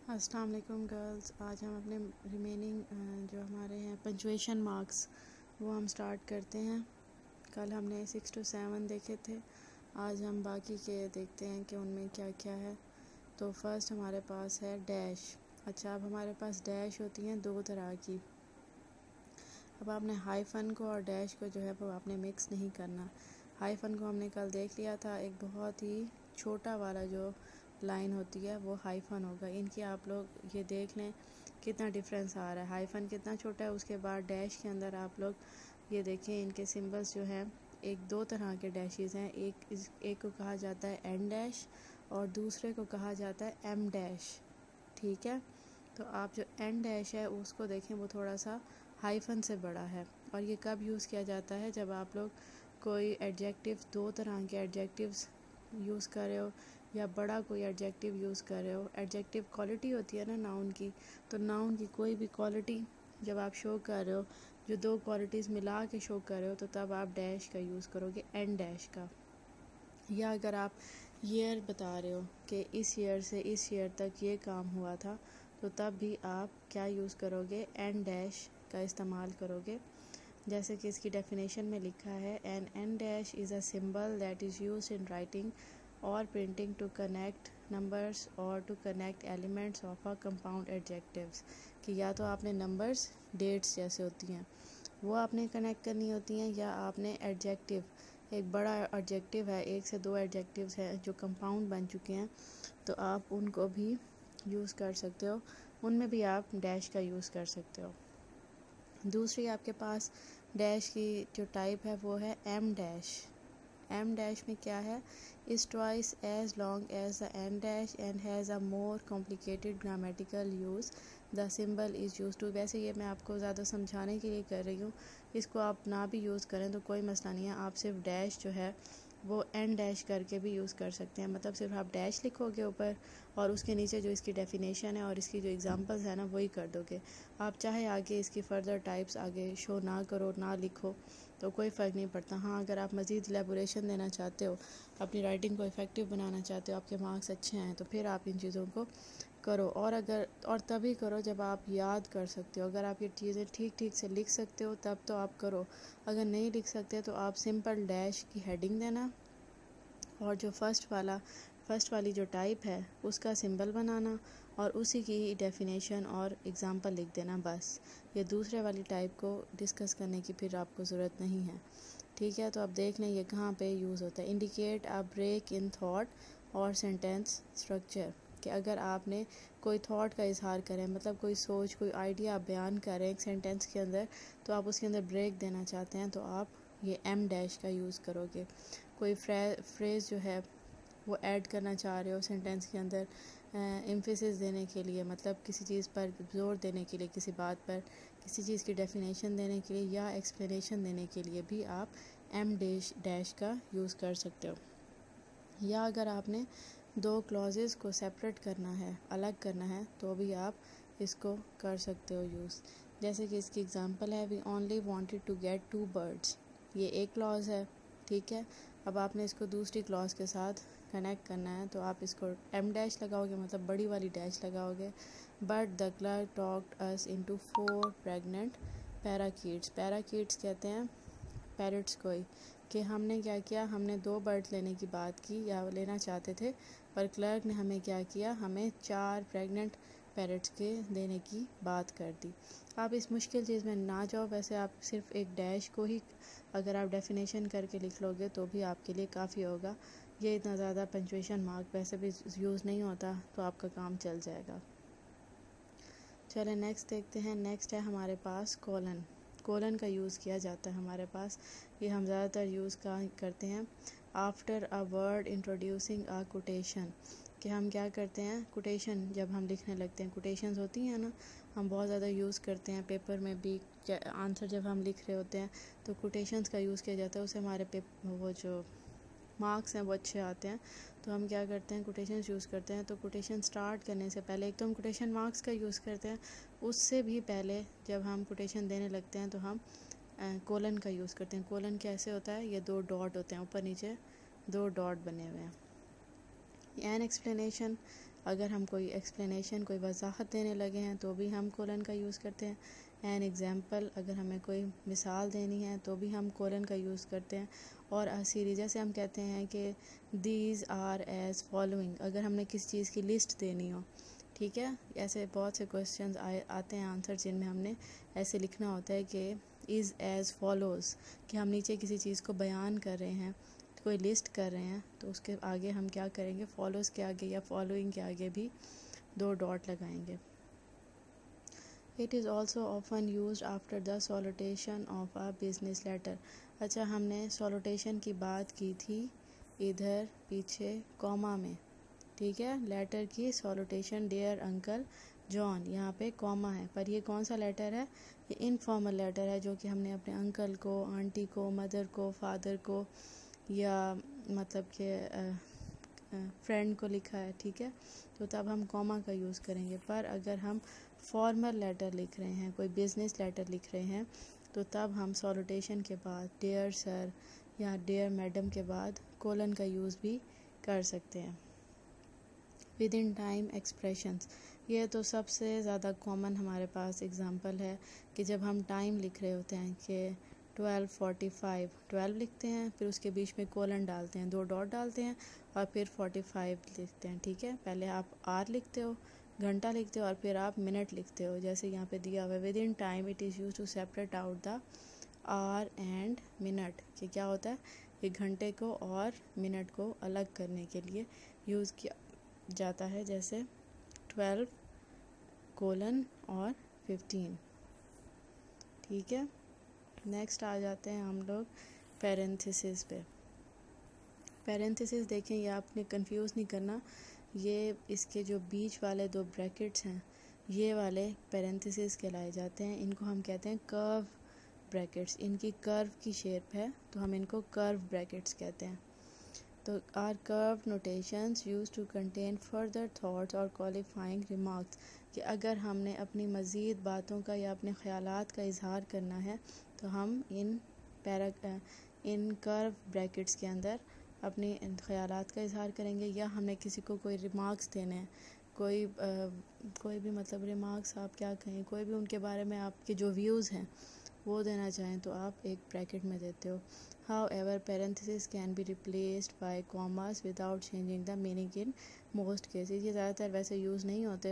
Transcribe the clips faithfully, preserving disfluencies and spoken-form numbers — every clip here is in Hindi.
अस्सलाम वालेकुम गर्ल्स। आज हम अपने रिमेनिंग जो हमारे हैं पंचुएशन मार्क्स वो हम स्टार्ट करते हैं। कल हमने सिक्स टू सेवन देखे थे, आज हम बाकी के देखते हैं कि उनमें क्या क्या है। तो फर्स्ट हमारे पास है डैश। अच्छा, अब हमारे पास डैश होती हैं दो तरह की। अब आपने हाइफन को और डैश को जो है वो आपने मिक्स नहीं करना। हाइफन को हमने कल देख लिया था, एक बहुत ही छोटा वाला जो लाइन होती है वो हाइफन होगा। इनकी आप लोग ये देख लें कितना डिफरेंस आ रहा है। हाइफन कितना छोटा है, उसके बाद डैश के अंदर आप लोग ये देखें इनके सिंबल्स जो हैं, एक दो तरह के डैशेस हैं। एक एक को कहा जाता है एन डैश और दूसरे को कहा जाता है एम डैश। ठीक है, तो आप जो एन डैश है उसको देखें, वो थोड़ा सा हाइफन से बड़ा है। और ये कब यूज़ किया जाता है, जब आप लोग कोई एडजेक्टिव, दो तरह के एडजेक्टिव्स यूज़ कर रहे हो या बड़ा कोई एडजेक्टिव यूज़ कर रहे हो। एडजेक्टिव क्वालिटी होती है ना नाउन की, तो नाउन की कोई भी क्वालिटी जब आप शो कर रहे हो, जो दो क्वालिटीज़ मिला के शो कर रहे हो, तो तब आप डैश का यूज़ करोगे, एन डैश का। या अगर आप ईयर बता रहे हो कि इस ईयर से इस ईयर तक ये काम हुआ था, तो तब भी आप क्या यूज़ करोगे, एन डैश का इस्तेमाल करोगे। जैसे कि इसकी डेफिनेशन में लिखा है, en en dash is a symbol that is used in writing और प्रिंटिंग टू कनेक्ट नंबर्स और to connect elements of a compound adjectives. कि या तो आपने नंबर्स, डेट्स जैसे होती हैं वो आपने कनेक्ट करनी होती हैं, या आपने एडजेक्टिव, एक बड़ा एडजेक्टिव है, एक से दो एडजेक्टिव्स हैं जो कंपाउंड बन चुके हैं, तो आप उनको भी यूज़ कर सकते हो, उनमें भी आप डैश का यूज़ कर सकते हो। दूसरी आपके पास डैश की जो टाइप है वो है एम डैश। एम डैश में क्या है, is twice as long as the en dash and has a more complicated grammatical use, the symbol is use to. वैसे ये मैं आपको ज़्यादा समझाने के लिए कर रही हूँ, इसको आप ना भी यूज़ करें तो कोई मसला नहीं है। आप सिर्फ डैश जो है वो एन डैश करके भी यूज़ कर सकते हैं। मतलब सिर्फ आप डैश लिखोगे ऊपर और उसके नीचे जो इसकी डेफिनेशन है और इसकी जो एग्जांपल्स है ना, वही कर दोगे। आप चाहे आगे इसकी फ़र्दर टाइप्स आगे शो ना करो, ना लिखो, तो कोई फ़र्क नहीं पड़ता। हाँ, अगर आप मज़ीद एलेबोरेशन देना चाहते हो, अपनी राइटिंग को इफ़ेक्टिव बनाना चाहते हो, आपके मार्क्स अच्छे हैं, तो फिर आप इन चीज़ों को करो। और अगर और तभी करो जब आप याद कर सकते हो। अगर आप ये चीज़ें ठीक ठीक से लिख सकते हो तब तो आप करो, अगर नहीं लिख सकते तो आप सिंपल डैश की हेडिंग देना और जो फर्स्ट वाला फर्स्ट वाली जो टाइप है उसका सिंबल बनाना और उसी की डेफिनेशन और एग्जांपल लिख देना, बस। ये दूसरे वाली टाइप को डिस्कस करने की फिर आपको ज़रूरत नहीं है। ठीक है, तो आप देख लें ये कहाँ पे यूज़ होता है। Indicate a break in thought और सेंटेंस स्ट्रक्चर, कि अगर आपने कोई थॉट का इजहार करें, मतलब कोई सोच, कोई आइडिया आप बयान करें एक सेंटेंस के अंदर, तो आप उसके अंदर ब्रेक देना चाहते हैं, तो आप ये एम डैश का यूज़ करोगे। कोई फ्रेज़ जो है वो ऐड करना चाह रहे हो सेंटेंस के अंदर, एम्फेसिस देने के लिए, मतलब किसी चीज़ पर जोर देने के लिए, किसी बात पर किसी चीज़ की डेफिनेशन देने के लिए या एक्सप्लेनेशन देने के लिए भी आप एम डैश डैश का यूज़ कर सकते हो। या अगर आपने दो क्लॉजेस को सेपरेट करना है, अलग करना है, तो भी आप इसको कर सकते हो यूज़। जैसे कि इसकी एग्जांपल है, we only wanted to get two birds. ये एक क्लॉज है, ठीक है। अब आपने इसको दूसरी क्लॉज के साथ कनेक्ट करना है, तो आप इसको एम डैश लगाओगे, मतलब बड़ी वाली डैश लगाओगे। But the clerk talked us into four pregnant parakeets. Parakeets कहते हैं पैरट्स को ही, कि हमने क्या किया, हमने दो बर्ड लेने की बात की या लेना चाहते थे, पर क्लर्क ने हमें क्या किया, हमें चार प्रेग्नेंट पैरट्स के देने की बात कर दी। आप इस मुश्किल चीज़ में ना जाओ। वैसे आप सिर्फ एक डैश को ही अगर आप डेफिनेशन करके लिख लोगे तो भी आपके लिए काफ़ी होगा। ये इतना ज़्यादा पंचुएशन मार्क वैसे भी यूज़ नहीं होता, तो आपका काम चल जाएगा। चले नेक्स्ट देखते हैं। नेक्स्ट है हमारे पास कोलन। कोलन का यूज़ किया जाता है हमारे पास, ये हम ज़्यादातर यूज़ का करते हैं after a word introducing a quotation. कि हम क्या करते हैं, कोटेशन जब हम लिखने लगते हैं, कोटेशंस होती हैं ना, हम बहुत ज़्यादा यूज़ करते हैं पेपर में भी। आंसर जब हम लिख रहे होते हैं तो कोटेशंस का यूज़ किया जाता है, उससे हमारे पेपर वो जो मार्क्स हैं वो अच्छे आते हैं। तो हम क्या करते हैं, कोटेशन यूज़ करते हैं। तो कोटेशन स्टार्ट करने से पहले एक तो हम कोटेशन मार्क्स का यूज़ करते हैं, उससे भी पहले जब हम कोटेशन देने लगते हैं तो हम कोलन का यूज़ करते हैं। कोलन कैसे होता है, ये दो डॉट होते हैं, ऊपर नीचे दो डॉट बने हुए हैं। एन एक्सप्लेनेशन, अगर हम कोई एक्सप्लेनेशन, कोई वजाहत देने लगे हैं तो भी हम कोलन का यूज़ करते हैं। एन एग्ज़ाम्पल, अगर हमें कोई मिसाल देनी है तो भी हम कोलन का यूज़ करते हैं। और सीरीज जैसे हम कहते हैं कि दीज आर एज़ फॉलोइंग, अगर हमने किसी चीज़ की लिस्ट देनी हो, ठीक है। ऐसे बहुत से क्वेश्चंस आए आते हैं आंसर जिनमें हमने ऐसे लिखना होता है कि इज़ एज़ फॉलोज़, कि हम नीचे किसी चीज़ को बयान कर रहे हैं, कोई लिस्ट कर रहे हैं, तो उसके आगे हम क्या करेंगे, फॉलोज़ के आगे या फॉलोइंग के आगे भी दो डॉट लगाएंगे। It is also often use after the salutation of a business letter. अच्छा, हमने सॉलिटेशन की बात की थी इधर पीछे कॉमा में, ठीक है। लेटर की सॉलिटेशन डियर अंकल जॉन, यहाँ पे कॉमा है, पर ये कौन सा लेटर है, ये इनफॉर्मल लेटर है जो कि हमने अपने अंकल को, आंटी को, मदर को, फादर को या मतलब कि फ्रेंड को लिखा है, ठीक है। तो तब हम कॉमा का यूज़ करेंगे। पर अगर हम फॉर्मल लेटर लिख रहे हैं, कोई बिज़नेस लेटर लिख रहे हैं, तो तब हम सॉलिटेशन के बाद डियर सर या डियर मैडम के बाद कोलन का यूज़ भी कर सकते हैं। विद इन टाइम एक्सप्रेशंस, ये तो सबसे ज़्यादा कॉमन हमारे पास एग्जांपल है कि जब हम टाइम लिख रहे होते हैं कि ट्वेल्व फोर्टी फाइव, ट्वेल्व लिखते हैं, फिर उसके बीच में कोलन डालते हैं, दो डॉट डालते हैं और फिर फोर्टी फाइव लिखते हैं, ठीक है। पहले आप आर लिखते हो, घंटा लिखते हो, और फिर आप मिनट लिखते हो, जैसे यहाँ पे दिया हुआ है within time it is use to separate out the hour and minute, कि क्या होता है, ये घंटे को और मिनट को अलग करने के लिए यूज़ किया जाता है, जैसे ट्वेल्व कोलन और फिफ्टीन, ठीक है। नेक्स्ट आ जाते हैं हम लोग पैरेंथेसिस पे। पैरेंथेसिस देखें, ये आपने कंफ्यूज नहीं करना, ये इसके जो बीच वाले दो ब्रैकेट्स हैं ये वाले पैरेंथेसिस कहलाए जाते हैं। इनको हम कहते हैं कर्व ब्रैकेट्स, इनकी कर्व की शेप है तो हम इनको कर्व ब्रैकेट्स कहते हैं। तो are curve notations use to contain further thoughts और क्वालिफाइंग रिमार्क्स, कि अगर हमने अपनी मज़ीद बातों का या अपने ख़यालात का इजहार करना है तो हम इन पैरा इन कर्व ब्रैकेट्स के अंदर अपने ख़यालात का इजहार करेंगे, या हमने किसी को कोई रिमार्क्स देने हैं, कोई आ, कोई भी मतलब रिमार्क्स आप क्या कहें, कोई भी उनके बारे में आपके जो व्यूज़ हैं वो देना चाहें तो आप एक ब्रैकेट में देते हो। However, parentheses can be replaced by commas without changing the meaning in most cases। ये ज़्यादातर वैसे यूज़ नहीं होते,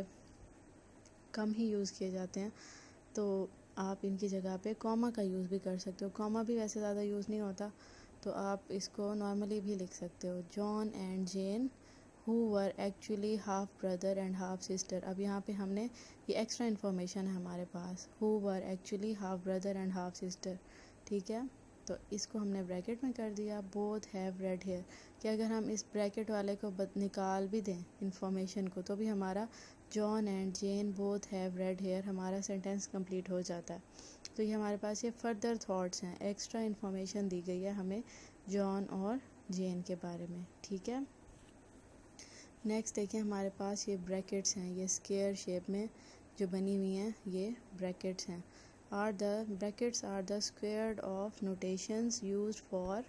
कम ही यूज़ किए जाते हैं, तो आप इनकी जगह पे कॉमा का यूज़ भी कर सकते हो। कॉमा भी वैसे ज़्यादा यूज़ नहीं होता, तो आप इसको नॉर्मली भी लिख सकते हो। John and Jane who were actually half brother and half sister. अब यहाँ पे हमने ये एक्स्ट्रा इन्फॉर्मेशन है हमारे पास, who were actually half brother and half sister, ठीक है। तो इसको हमने ब्रैकेट में कर दिया। बोथ हैव रेड हेयर, कि अगर हम इस ब्रैकेट वाले को निकाल भी दें इन्फॉर्मेशन को तो भी हमारा John and Jane both have red hair हमारा सेंटेंस कंप्लीट हो जाता है। तो ये हमारे पास ये फर्दर थॉट्स हैं, एक्स्ट्रा इन्फॉर्मेशन दी गई है हमें जॉन और जेन के बारे में, ठीक है। नेक्स्ट देखें, हमारे पास ये ब्रैकेट्स हैं, ये स्क्वायर शेप में जो बनी हुई हैं ये ब्रैकेट्स हैं। Are the brackets are the squared off notations used for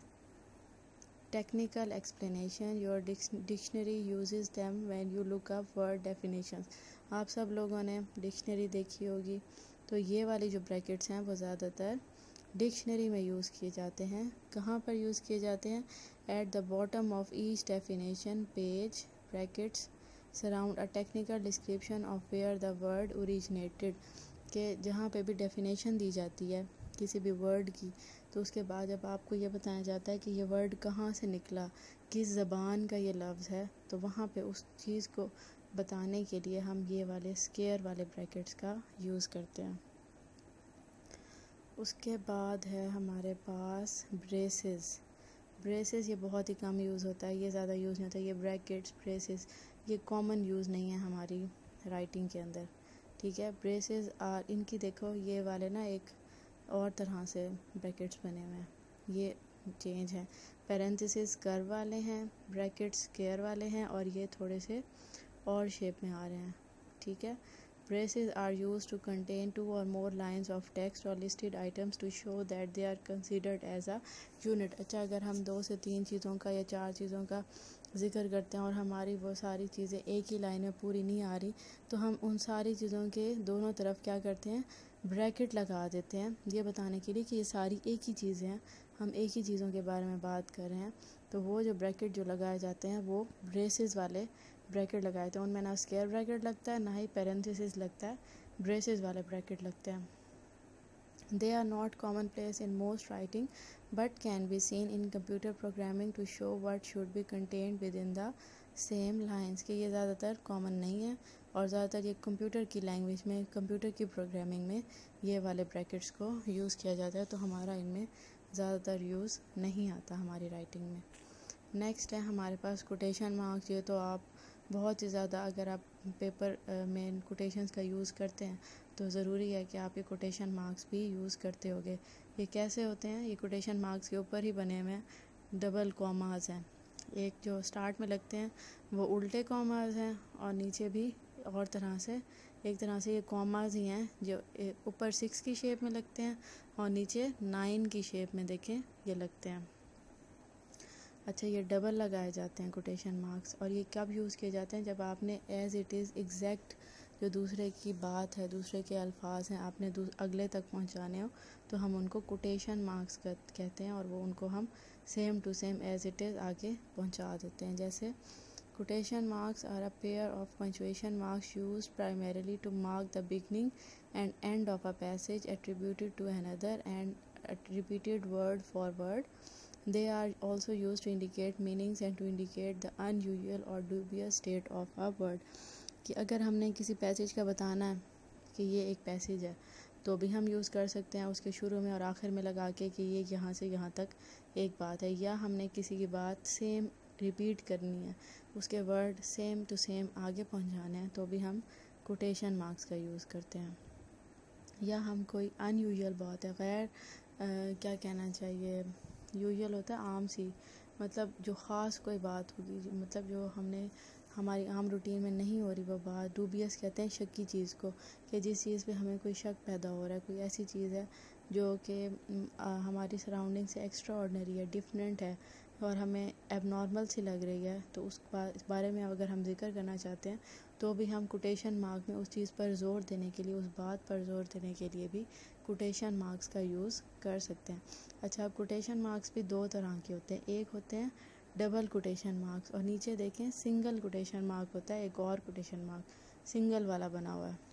technical explanation. Your dictionary uses them when you look up word definitions. आप सब लोगों ने डिक्शनरी देखी होगी, तो ये वाली जो ब्रैकेट्स हैं वो ज़्यादातर डिक्शनरी में यूज़ किए जाते हैं। कहाँ पर यूज़ किए जाते हैं, at the bottom of each definition page brackets surround a technical description of where the word originated, के जहाँ पे भी डेफिनेशन दी जाती है किसी भी वर्ड की, तो उसके बाद जब आपको ये बताया जाता है कि ये वर्ड कहाँ से निकला, किस ज़बान का ये लफ्ज़ है, तो वहाँ पे उस चीज़ को बताने के लिए हम ये वाले स्क्वायर वाले ब्रैकेट्स का यूज़ करते हैं। उसके बाद है हमारे पास ब्रेसेस। ब्रेसेस ये बहुत ही कम यूज़ होता है, ये ज़्यादा यूज़ नहीं होता। ये ब्रैकेट्स ब्रेसेस ये कॉमन यूज़ नहीं है हमारी राइटिंग के अंदर, ठीक है। ब्रेसेस आर, इनकी देखो ये वाले ना एक और तरह से ब्रैकेट्स बने हुए हैं, ये चेंज है। पैरेंथेसिस कर्व वाले हैं, ब्रैकेट्स स्क्वायर वाले हैं, और ये थोड़े से और शेप में आ रहे हैं, ठीक है। Braces are used to contain two or more lines of text or listed items to show that they are considered as a unit। अच्छा, अगर हम दो से तीन चीज़ों का या चार चीज़ों का ज़िक्र करते हैं और हमारी वो सारी चीज़ें एक ही लाइन में पूरी नहीं आ रही, तो हम उन सारी चीज़ों के दोनों तरफ क्या करते हैं, ब्रैकेट लगा देते हैं, ये बताने के लिए कि ये सारी एक ही चीज़ें हैं, हम एक ही चीज़ों के बारे में बात कर रहे हैं। तो वो जो ब्रैकेट जो लगाए जाते हैं वो ब्रेसेस वाले ब्रैकेट लगाए थे, उनमें ना स्क्वायर ब्रैकेट लगता है ना ही पैरेंथेसिस लगता है, ब्रेसेस वाले ब्रैकेट लगते हैं। They are not commonplace in most writing but can be seen in computer programming to show what should be contained within the same lines। कि ये ज़्यादातर कॉमन नहीं है और ज़्यादातर ये कंप्यूटर की लैंग्वेज में, कंप्यूटर की प्रोग्रामिंग में ये वाले ब्रैकेट्स को यूज़ किया जाता है, तो हमारा इनमें ज़्यादातर यूज़ नहीं आता हमारी राइटिंग में। नेक्स्ट है हमारे पास कोटेशन मार्क्स। ये तो आप बहुत ही ज़्यादा, अगर आप पेपर में कोटेशंस का यूज़ करते हैं तो ज़रूरी है कि आप ये कोटेशन मार्क्स भी यूज़ करते होगे। ये कैसे होते हैं, ये कोटेशन मार्क्स के ऊपर ही बने हुए हैं, डबल कॉमास हैं। एक जो स्टार्ट में लगते हैं वो उल्टे कॉमास हैं और नीचे भी और तरह से, एक तरह से ये कॉमास ही हैं जो ऊपर सिक्स की शेप में लगते हैं और नीचे नाइन की शेप में देखें ये लगते हैं। अच्छा, ये डबल लगाए जाते हैं कोटेशन मार्क्स, और ये कब यूज़ किए जाते हैं, जब आपने एज़ इट इज़ एग्जैक्ट जो दूसरे की बात है, दूसरे के अल्फाज हैं, आपने अगले तक पहुंचाने हो, तो हम उनको कोटेशन मार्क्स कहते हैं और वो उनको हम same to same as it is आगे पहुंचा देते हैं। जैसे quotation marks are a pair of punctuation marks used primarily to mark the beginning and end of a passage attributed to another and repeated word for word. They are also used to indicate meanings and to indicate the unusual or dubious state of a word। कि अगर हमने किसी पैसेज का बताना है कि ये एक पैसेज है तो भी हम यूज़ कर सकते हैं उसके शुरू में और आखिर में लगा के कि ये यहाँ से यहाँ तक एक बात है, या हमने किसी की बात सेम रिपीट करनी है, उसके वर्ड सेम टू सेम आगे पहुँचाने हैं, तो भी हम कोटेशन मार्क्स का यूज़ करते हैं। या हम कोई अनयूजुअल बात है, गैर क्या कहना चाहिए, यूजुअल होता है आम सी, मतलब जो ख़ास कोई बात होगी, मतलब जो हमने हमारी आम रूटीन में नहीं हो रही वो बात। डूबियस कहते हैं शक की चीज़ को, कि जिस चीज़ पे हमें कोई शक पैदा हो रहा है, कोई ऐसी चीज़ है जो कि हमारी सराउंडिंग से एक्स्ट्रा ऑर्डिनरी है, डिफरेंट है और हमें एबनॉर्मल सी लग रही है, तो उस बारे में अगर हम जिक्र करना चाहते हैं तो भी हम कोटेशन मार्क में उस चीज़ पर ज़ोर देने के लिए, उस बात पर ज़ोर देने के लिए भी कोटेशन मार्क्स का यूज़ कर सकते हैं। अच्छा, अब कोटेशन मार्क्स भी दो तरह के होते हैं, एक होते हैं डबल कोटेशन मार्क्स और नीचे देखें सिंगल कोटेशन मार्क होता है, एक और कोटेशन मार्क सिंगल वाला बना हुआ है।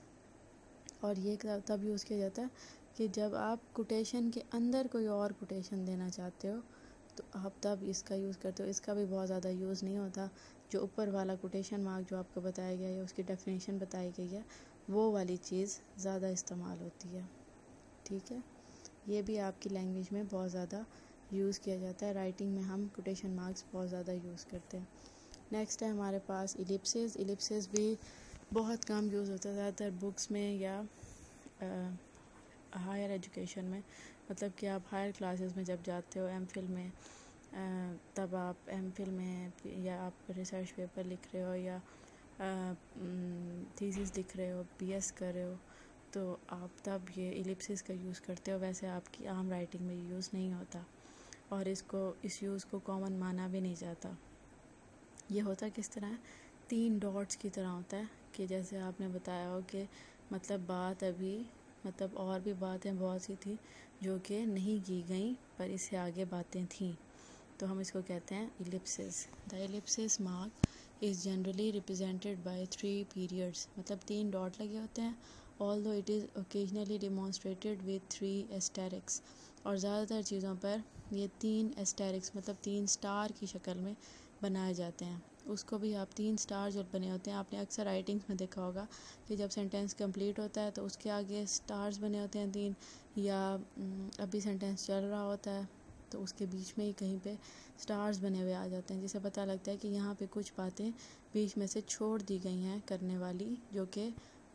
और ये तब यूज़ किया जाता है कि जब आप कोटेशन के अंदर कोई और कोटेशन देना चाहते हो तो आप तब इसका यूज़ करते हो। इसका भी बहुत ज़्यादा यूज़ नहीं होता, जो ऊपर वाला कोटेशन मार्क जो आपको बताया गया है, उसकी डेफिनेशन बताई गई है, वो वाली चीज़ ज़्यादा इस्तेमाल होती है। ठीक है, ये भी आपकी लैंग्वेज में बहुत ज़्यादा यूज़ किया जाता है, राइटिंग में हम कोटेशन मार्क्स बहुत ज़्यादा यूज़ करते हैं। नेक्स्ट है हमारे पास इलिप्सिस। इलिप्सिस भी बहुत कम यूज़ होता है, ज़्यादातर बुक्स में या हायर एजुकेशन में, मतलब कि आप हायर क्लासेस में जब जाते हो, एम फिल में, आ, तब आप एम फिल में या आप रिसर्च पेपर लिख रहे हो या थीसिस लिख रहे हो, पीएस कर रहे हो, तो आप तब ये इलिप्सिस का यूज़ करते हो। वैसे आपकी आम राइटिंग में यूज़ नहीं होता और इसको इस यूज़ को कॉमन माना भी नहीं जाता। ये होता किस तरह है, तीन डॉट्स की तरह होता है, कि जैसे आपने बताया हो कि मतलब बात अभी, मतलब और भी बातें बहुत सी थी जो कि नहीं की गई पर इससे आगे बातें थीं, तो हम इसको कहते हैं ellipsis. The ellipsis mark is generally represented by three periods. मतलब तीन डॉट लगे होते हैं, although it is occasionally demonstrated with three asterisks. और ज़्यादातर चीज़ों पर ये तीन एस्टेरिक्स मतलब तीन स्टार की शक्ल में बनाए जाते हैं। उसको भी आप तीन स्टार जो बने होते हैं, आपने अक्सर राइटिंग्स में देखा होगा कि जब सेंटेंस कंप्लीट होता है तो उसके आगे स्टार्स बने होते हैं तीन, या अभी सेंटेंस चल रहा होता है तो उसके बीच में ही कहीं पे स्टार्स बने हुए आ जाते हैं, जिससे पता लगता है कि यहाँ पे कुछ बातें बीच में से छोड़ दी गई हैं करने वाली, जो कि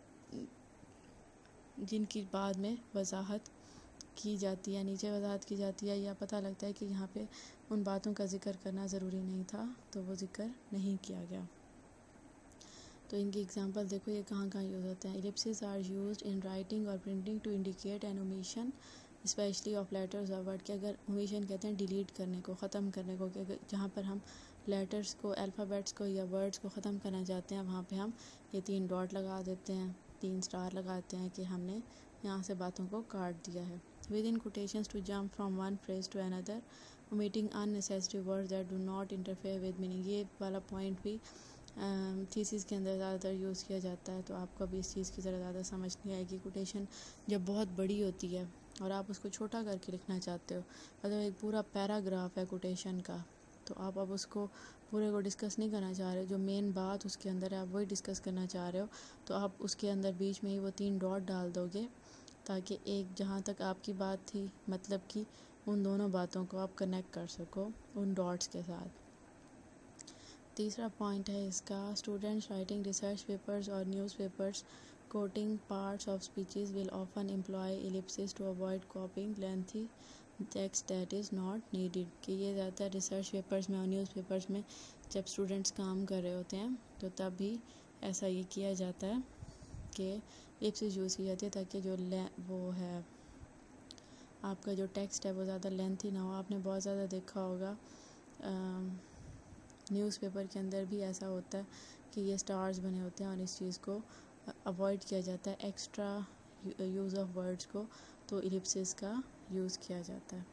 जिनकी बाद में वजाहत की जाती है, नीचे वजाहत की जाती है, या पता लगता है कि यहाँ पे उन बातों का जिक्र करना ज़रूरी नहीं था तो वो जिक्र नहीं किया गया। तो इनकी एग्जांपल देखो ये कहाँ कहाँ यूज़ होते हैं। Ellipsis are used in writing और printing to indicate an omission especially of letters और वर्ड। के अगर ओमिशन कहते हैं डिलीट करने को, ख़त्म करने को, कि जहाँ पर हम लेटर्स को, अल्फ़ाबेट्स को या वर्ड्स को ख़त्म करना चाहते हैं, वहाँ पे हम ये तीन डॉट लगा देते हैं, तीन स्टार लगाते हैं कि हमने यहाँ से बातों को काट दिया है। Within quotations to jump from one phrase to another, omitting unnecessary words that do not interfere with meaning। ये वाला पॉइंट भी थीसिस के अंदर ज़्यादातर यूज़ किया जाता है, तो आपको अभी इस चीज़ की ज़रा ज़्यादा समझ नहीं आएगी। कोटेशन जब बहुत बड़ी होती है और आप उसको छोटा करके लिखना चाहते हो, मतलब एक पूरा पैराग्राफ है कोटेशन का, तो आप अब उसको पूरे को डिस्कस नहीं करना चाह रहे हो, जो मेन बात उसके अंदर है आप वही डिस्कस करना चाह रहे हो, तो आप उसके अंदर बीच में ही वो तीन डॉट डाल दोगे, ताकि एक जहाँ तक आपकी बात थी मतलब कि उन दोनों बातों को आप कनेक्ट कर सको उन डॉट्स के साथ। तीसरा पॉइंट है इसका, स्टूडेंट्स राइटिंग रिसर्च पेपर्स और newspapers quoting parts of speeches will often employ ellipsis to avoid copying lengthy text that is not needed. कि ये ज़्यादातर रिसर्च पेपर्स में और न्यूज़ पेपर्स में जब स्टूडेंट्स काम कर रहे होते हैं तो तब भी ऐसा ये किया जाता है कि इलिप्सिस यूज़ की जाती है, ताकि जो वो है आपका जो टेक्स्ट है वो ज़्यादा लेंथी ना हो। आपने बहुत ज़्यादा देखा होगा न्यूज़पेपर के अंदर भी ऐसा होता है कि ये स्टार्स बने होते हैं और इस चीज़ को अवॉइड किया जाता है, एक्स्ट्रा यूज़ ऑफ वर्ड्स को तो इलिप्सिस का यूज़ किया जाता है।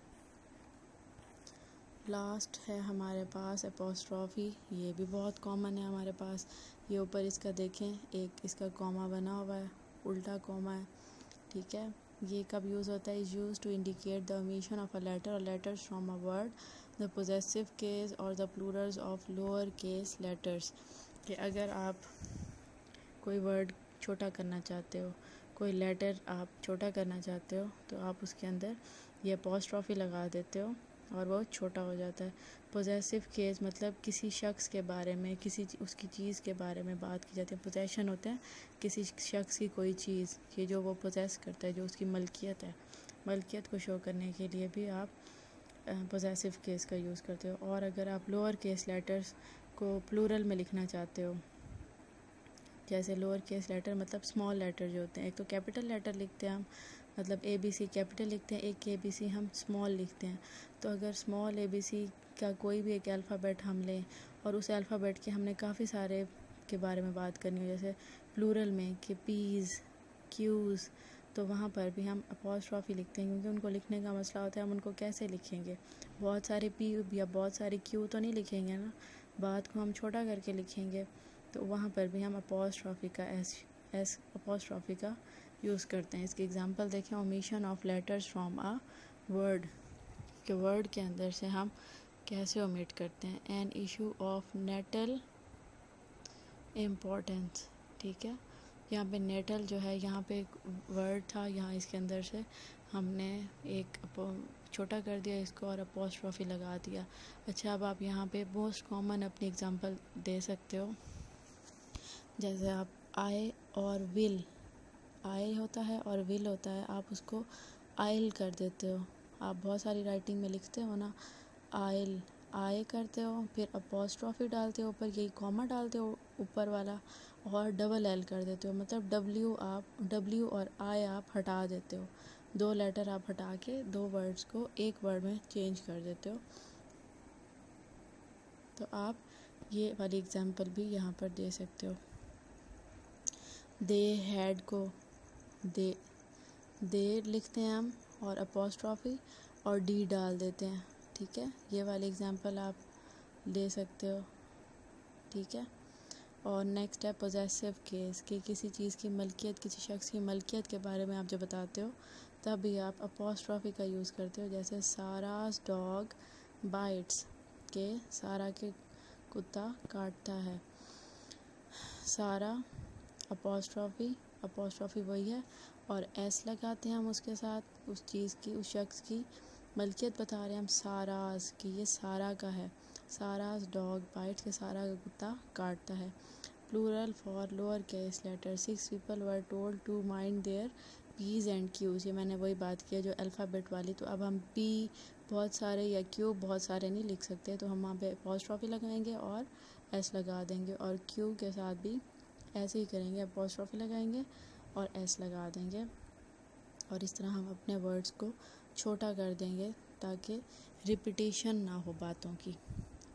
लास्ट है हमारे पास एपोस्ट्रॉफी, ये भी बहुत कॉमन है हमारे पास। ये ऊपर इसका देखें, एक इसका कॉमा बना हुआ है, उल्टा कॉमा है, ठीक है। ये कब यूज़ होता है? Is use to indicate the omission of a letter और letters from a word, the possessive case और the plurals of lower case letters. कि अगर आप कोई वर्ड छोटा करना चाहते हो, कोई लेटर आप छोटा करना चाहते हो, तो आप उसके अंदर ये अपॉस्ट्रॉफी लगा देते हो और वो छोटा हो जाता है। पोजेसिव केस मतलब किसी शख्स के बारे में, किसी उसकी चीज़ के बारे में बात की जाती है। पोजेशन होते हैं किसी शख्स की कोई चीज़ कि जो वो पोजेस करता है, जो उसकी मलकियत है, मलकियत को शो करने के लिए भी आप पोजेसिव केस का यूज़ करते हो। और अगर आप लोअर केस लेटर्स को प्लूरल में लिखना चाहते हो, जैसे लोअर केस लेटर मतलब स्मॉल लेटर जो होते हैं, एक तो कैपिटल लेटर लिखते हैं हम, मतलब ए बी सी कैपिटल लिखते हैं, एक ए बी सी हम स्मॉल लिखते हैं। तो अगर स्मॉल ए बी सी का कोई भी एक अल्फ़ाबेट हम लें और उस अल्फ़ाबेट के हमने काफ़ी सारे के बारे में बात करनी हो, जैसे प्लूरल में कि पीज़, क्यूज़, तो वहाँ पर भी हम अपॉस्ट्रॉफी लिखते हैं, क्योंकि उनको लिखने का मसला होता है हम उनको कैसे लिखेंगे। बहुत सारे पी या बहुत सारे क्यू तो नहीं लिखेंगे ना, बात को हम छोटा करके लिखेंगे, तो वहाँ पर भी हम अपॉस्ट्रॉफी का एस एस अपॉस्ट्रॉफी का यूज़ करते हैं। इसकी एग्जांपल देखें, omission of letters from a word, के वर्ड के अंदर से हम कैसे ओमिट करते हैं। An issue of national importance, ठीक है। यहाँ पे नेटल जो है, यहाँ पे एक वर्ड था, यहाँ इसके अंदर से हमने एक छोटा कर दिया इसको और अपॉस्ट्रॉफी लगा दिया। अच्छा, अब आप यहाँ पे मोस्ट कॉमन अपनी एग्जांपल दे सकते हो, जैसे आप आई और विल, आई होता है और विल होता है, आप उसको आइल कर देते हो। आप बहुत सारी राइटिंग में लिखते हो ना, आइल, आए करते हो, फिर अपॉस्ट्रॉफी डालते हो, ऊपर यही कॉमा डालते हो ऊपर वाला, और डबल एल कर देते हो, मतलब डब्ल्यू आप डब्ल्यू और आई आप हटा देते हो, दो लेटर आप हटा के दो वर्ड्स को एक वर्ड में चेंज कर देते हो। तो आप ये वाली एग्जांपल भी यहाँ पर दे सकते हो। दे हैड को दे दे लिखते हैं हम और अपॉस्ट्रॉफी और डी डाल देते हैं, ठीक है। ये वाली एग्जांपल आप दे सकते हो, ठीक है। और नेक्स्ट है पोजेसिव केस, कि किसी चीज़ की मलकियत, किसी शख्स की मलकियत के बारे में आप जब बताते हो तब भी आप अपॉस्ट्रॉफी का यूज़ करते हो। जैसे सारास डॉग बाइट्स, के सारा के कुत्ता काटता है, सारा अपॉस्ट्रॉफी, अपॉस्ट्रॉफी वही है और एस लगाते हैं हम उसके साथ, उस चीज़ की, उस शख्स की मलकियत बता रहे हैं हम, सारास की, ये सारा का है, सारास डॉग बाइट्स, के सारा का कुत्ता काटता है। Plural for lower case letter, six people were told to mind their p's and q's, ये मैंने वही बात की है जो अल्फ़ाबेट वाली। तो अब हम पी बहुत सारे या क्यू बहुत सारे नहीं लिख सकते, तो हम वहाँ पे अपॉस्ट्रॉफी लगाएंगे और एस लगा देंगे, और क्यू के साथ भी ऐसे ही करेंगे, अपॉस्ट्रॉफी लगाएंगे और एस लगा देंगे, और इस तरह हम अपने वर्ड्स को छोटा कर देंगे ताकि रिपीटेशन ना हो बातों की।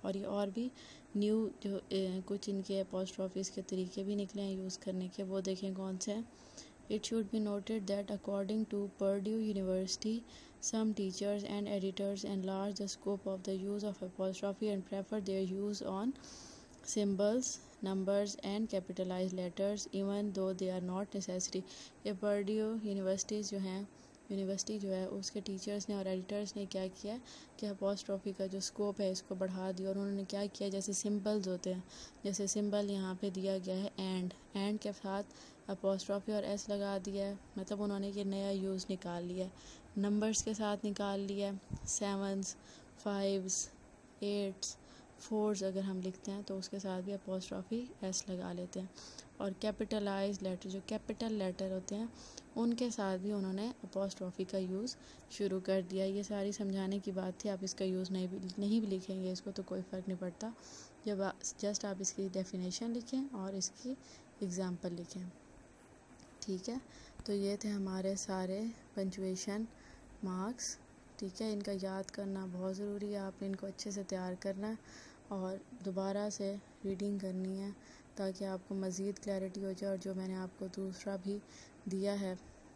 और ये और भी न्यू जो ए, कुछ इनके अपोस्ट्रोफीज़ के तरीके भी निकले हैं यूज़ करने के, वो देखें कौन से हैं। It should be noted that according to Purdue University, some teachers and editors enlarge the scope of the use of apostrophe and prefer their use on symbols, numbers and capitalized letters even though they are not necessary. ये Purdue University जो हैं यूनिवर्सिटी जो है उसके टीचर्स ने और एडिटर्स ने क्या किया कि अपोस्ट्रोफी का जो स्कोप है इसको बढ़ा दिया, और उन्होंने क्या किया, जैसे सिंबल्स होते हैं, जैसे सिंबल यहाँ पे दिया गया है एंड एंड के साथ अपोस्ट्रोफी और एस लगा दिया है, मतलब उन्होंने ये नया यूज़ निकाल लिया है। नंबर्स के साथ निकाल लिया है, सेवन्स, फाइव्स, एट्स, फोर्स अगर हम लिखते हैं तो उसके साथ भी अपोस्ट्रोफी एस लगा लेते हैं। और कैपिटलाइज लेटर, जो कैपिटल लेटर होते हैं उनके साथ भी उन्होंने अपोस्ट्रोफी का यूज़ शुरू कर दिया। ये सारी समझाने की बात थी, आप इसका यूज़ नहीं भी नहीं भी लिखेंगे इसको तो कोई फ़र्क नहीं पड़ता, जब जस्ट आप इसकी डेफिनेशन लिखें और इसकी एग्ज़ाम्पल लिखें, ठीक है। तो ये थे हमारे सारे पंचुएशन मार्क्स, ठीक है। इनका याद करना बहुत ज़रूरी है, आपने इनको अच्छे से तैयार करना है और दोबारा से रीडिंग करनी है ताकि आपको मज़ीद क्लैरिटी हो जाए। और जो मैंने आपको दूसरा भी दिया है,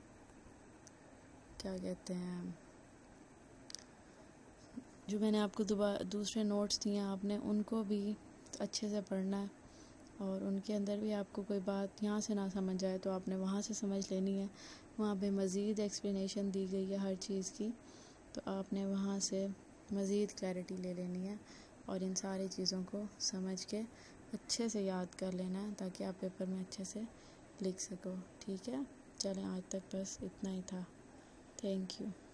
क्या कहते हैं, जो मैंने आपको दोबारा दूसरे नोट्स दिए हैं आपने उनको भी अच्छे से पढ़ना है, और उनके अंदर भी आपको कोई बात यहाँ से ना समझ आए तो आपने वहाँ से समझ लेनी है। वहाँ पे मज़ीद एक्सप्लेनेशन दी गई है हर चीज़ की, तो आपने वहाँ से मज़ीद क्लैरिटी ले लेनी है और इन सारी चीज़ों को समझ के अच्छे से याद कर लेना है ताकि आप पेपर में अच्छे से लिख सको, ठीक है। चलें, आज तक बस इतना ही था। Thank you.